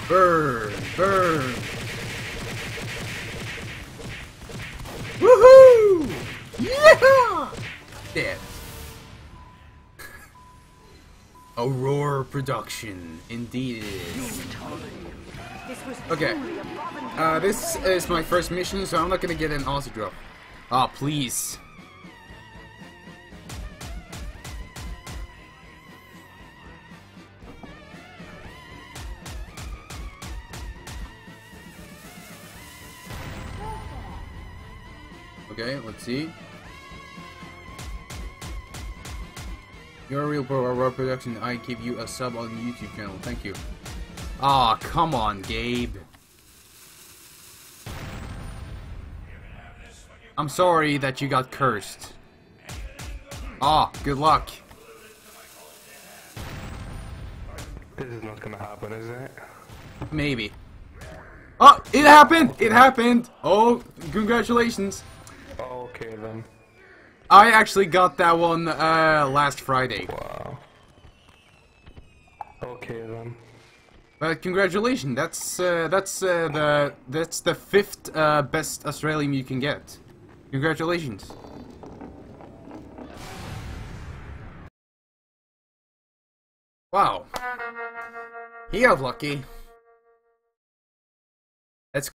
Burn, burn. Woohoo! Yeah! Dead. Aurora production, indeed it is. Okay. This is my first mission, so I'm not gonna get an Aussie drop. Ah, please. Okay, let's see. You're a real pro, Aurora production. I give you a sub on the YouTube channel. Thank you. Ah, come on, Gabe. I'm sorry that you got cursed. Ah, good luck. This is not gonna happen, is it? Maybe. Oh, it happened! It happened! Oh, congratulations. Okay then. I actually got that one last Friday. Wow. Okay then. But congratulations, that's the fifth best Australium you can get. Congratulations. Wow. He got lucky.